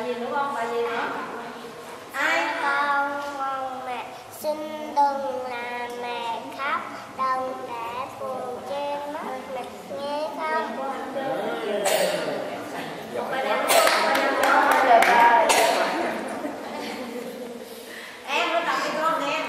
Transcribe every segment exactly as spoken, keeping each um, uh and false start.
gì nữa không? Bài gì nữa? Ai? Con ngoan mẹ xin đừng làm mẹ khóc, đừng để buồn trên mắt mẹ nghe không? Một bài nào nữa? Bài nào nữa? Em nó đọc cho con nghe.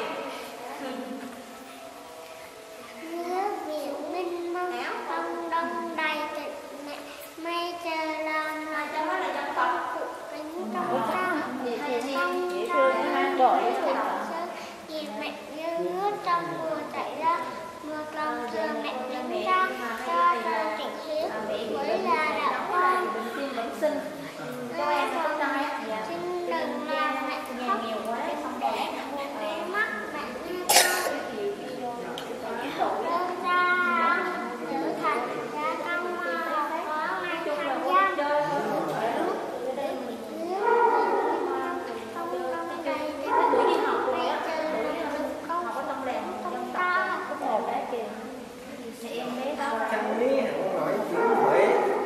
Nhớ biển minh mông không đông đầy tịch mẹ mây trời làm Ai cho nó là trong tập. cánh trong trăng Gì không dễ ra thương ha. Rồi. vì mẹ như nước trong mùa chảy ra mưa con xưa mẹ đứng ra cho cho tỉnh hiếu với là đạo con Tim vẫn xinh. Cho em nó có trai. xin đừng làm mẹ khóc Nhiều quá xong rồi. để mắt mẹ nghe con đơn ra trở thành ra công có ngày thành gian Tuổi đi học rồi á. Học ở trong làng dân tộc có một bé kìa. Thì em bé đó. Chẳng lý không nói chuyện Huế.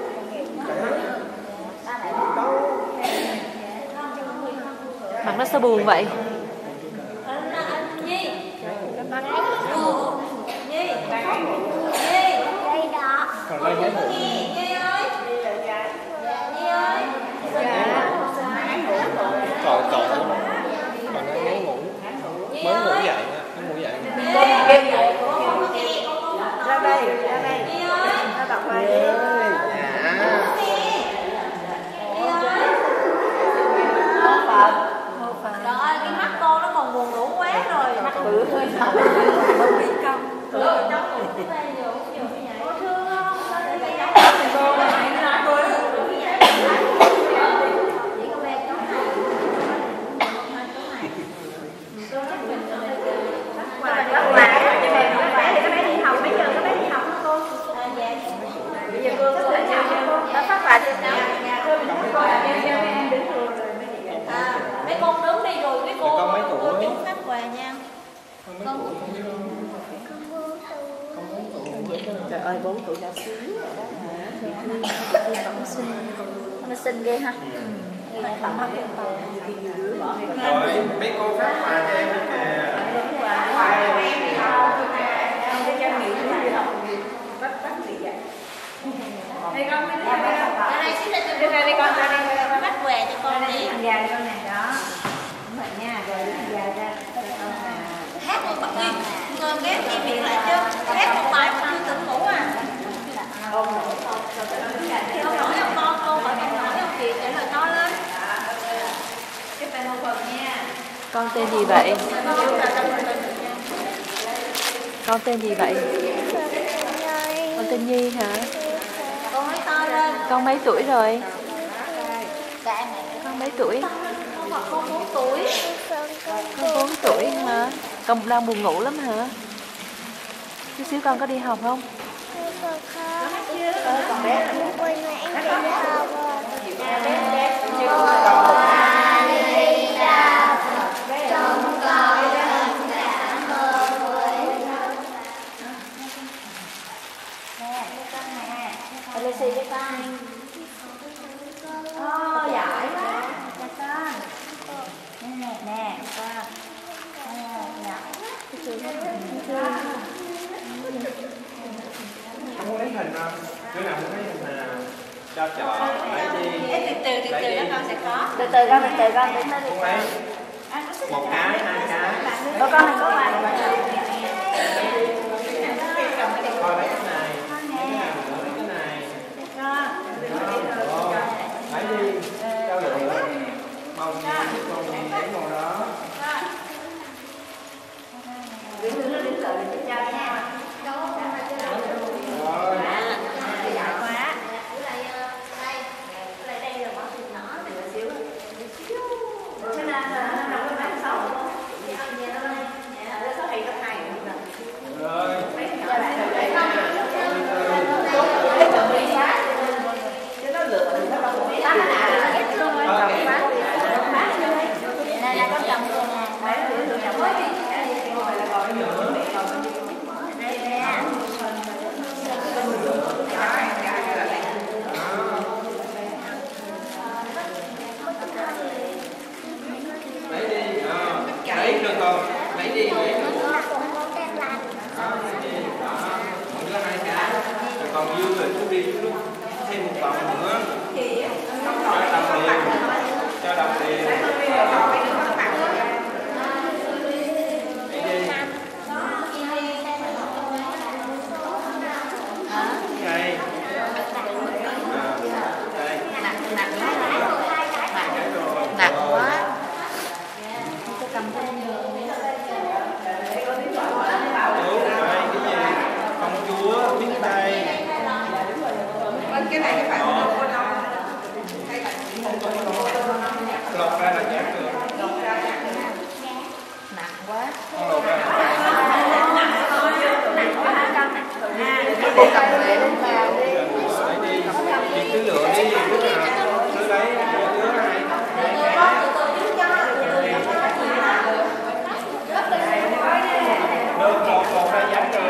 Mặt nó sao buồn vậy? Anh anh Nhi. Nhi. Nhi. đây đó Còn đây hết rồi. Nhi, Nhi ơi. Nhi ơi. Trời trời. Còn nó ngán ngủ. Nhi Mới ngủ ơi. dậy á, nó ngủ dậy. Nhi. Ra đây, ra đây. Nhi ơi. Ra đọc bài Ê, đi. dạ. Nhi ơi. Mô Phật. Mô Phật. Trời ơi, cái mắt con nó còn buồn ngủ quá rồi. Mắt bự hơi sợ. Không biết công. Rồi, trong ngủ cái tay vô, nhiều như vậy. Cô thương không? Sao lại vậy? Chỉ có bé cháu này. Tôi chắc mình cho nên phát quà. Phát quà cho mẹ các bé thì các bé đi học, mấy giờ các bé đi học hả cô? À, dạ. Bây giờ cô có thể cho cô phát quà cho cháu. Cô mình phát quà cho em đứng rồi rồi mấy chị. À, mấy con đứng đi rồi cái cô Con mấy tuổi? cô chú phát quà nha. Con mấy tuổi không biết không? Con bốn tuổi. Trời ơi, bốn tuổi đã xíu rồi đó hả? Nó xinh ghê ha. Rồi, mấy cô phát quà cho em đi kìa. Đây con, Ra đây xíu lên cho đây con, ra đây. phát quà cho con đi. Dài con này đó. Đúng rồi nha, rồi dài ra. Hát một bài đi. Ngơm ghép chị miệng lại chứ. Hát một bài mà chưa tỉnh ngủ à. Ôm nổi con. Thì không nổi không con, cô hỏi không nổi không chị trả lời to lên. Cái tay Mô Phật nha. Con tên gì vậy? Con là tâm tình. Con tên gì vậy? Con tên Nhi hả? Con nói to lên. Con mấy tuổi rồi? Dạ mẹ. Con mấy tuổi? Con Phật con bốn tuổi. Con bốn tuổi hả? Con đang buồn ngủ lắm hả? Chút xíu con có đi học không? Còn bé là quên mẹ em đi học Lê xì với con. Ô, giỏi quá. Cho con. Nè, nè, con. Giỏi quá. Không muốn lấy hình không? Đứa nào muốn lấy hình nào? Cho chọn, lấy đi. Từ từ, từ từ đó con sẽ có. từ từ con, từ từ con, đến Muốn lấy một cái, hai cái. có con này có bài. Thôi lấy cái này. Lấy cái nào nữa, lấy cái này. Đó. Lấy đi. Cho lựa. Màu gì, màu gì, lấy màu đó. Đứng đứng đứng lại để cho nha. Rồi. Giỏi quá. Cái nào nó nằm cái máy sau. Nó số hai cấp hai. Rồi. gì vậy? Con đang làm. Còn hai cái. Rồi còn dư rồi chú đi chú thêm một vòng nữa. Cho đồng tiền. Cho đồng tiền. Đây. nặng nặng nặng nặng quá tôi cầm thêm Đúng rồi, cái gì? Công chúa, biết đây. Cái này cái phải Lột ra là chát được. nặng quá Con lột ra là cô cầm về luôn mà lấy đi. Chị cứ lựa đi, cứ nào. Cứ lấy một đứa này. Được, lột lột ra chát được.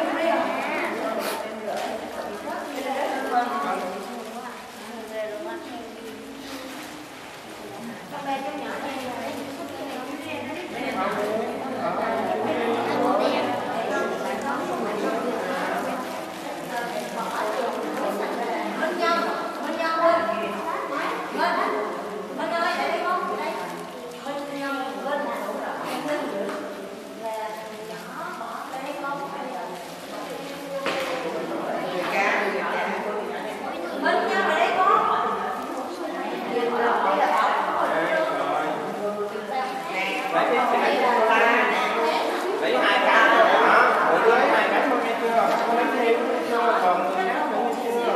Lấy hai cái thôi hả? Ủa lấy hai cái thôi nghe chưa? Không lấy thêm nghe chưa? Còn người khác nữa nghe chưa?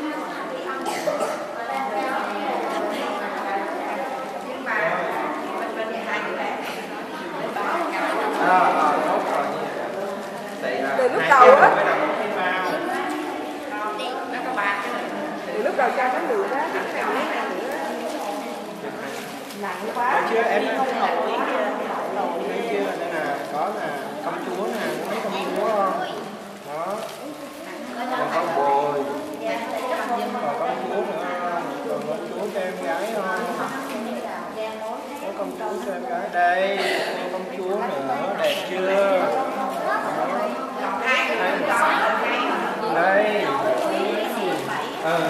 À, à, tốt rồi. từ lúc đầu á, á. từ lúc đầu cho nó lựa đó, cái này lấy này nữa. Nặng quá. Chưa em không nổi. Thấy chưa? Đây nè, có nè, công chúa nè, thấy công chúa không? Đó. Còn con bồi. Còn công chúa nữa không? Còn công chúa cho em gái không? Có công chúa cho em gái đây, thêm công chúa nữa, đẹp chưa? Đây. Ừ.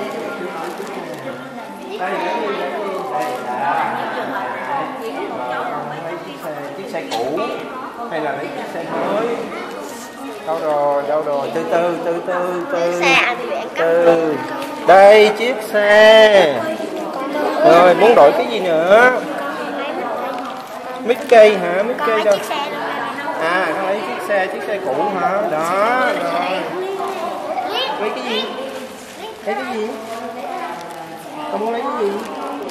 Đây, lấy đi, lấy đi. Đây là lấy chiếc xe, chiếc xe cũ hay là lấy chiếc xe mới? Đâu rồi, đâu rồi, từ từ, từ từ, từ từ. Đây, chiếc xe. Rồi, muốn đổi cái gì nữa? Mickey hả? Mickey đâu? À, nó lấy chiếc xe, chiếc xe cũ hả? Đó, rồi. Lấy cái gì? Lấy cái gì? Con muốn lấy cái gì?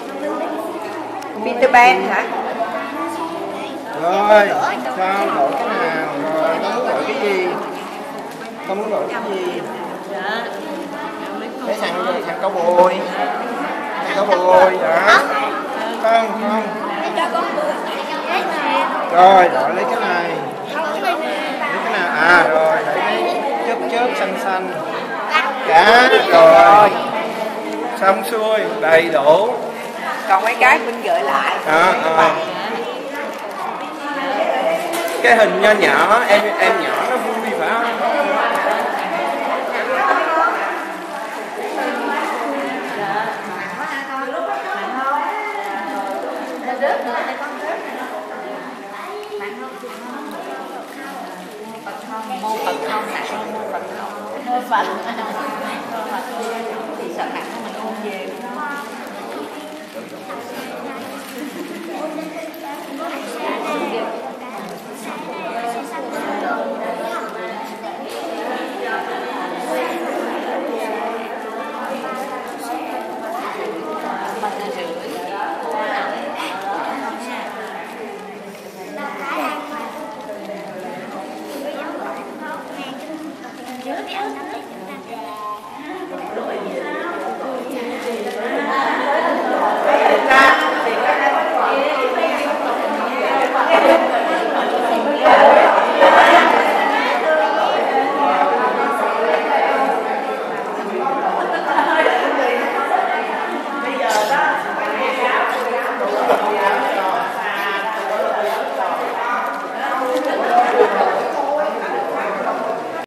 Peter Pan hả? Rồi, sao đổi cái nào? Rồi, con muốn đổi cái gì? Con muốn đổi cái gì? Lấy thằng rồi, thằng cao bồi. Thằng cao bồi, đó. Không, không. Rồi, đổi lấy cái này. Lấy cái nào? À, rồi, lấy cái chớp chớp xanh xanh. Cá, rồi. Xong xuôi, đầy đủ. Còn mấy cái mình gửi lại. À, à. Cái hình nho nhỏ, em em nhỏ nó vui phải không? mô phật không nặng mô phật không mô phật thì sợ nặng mình ôm về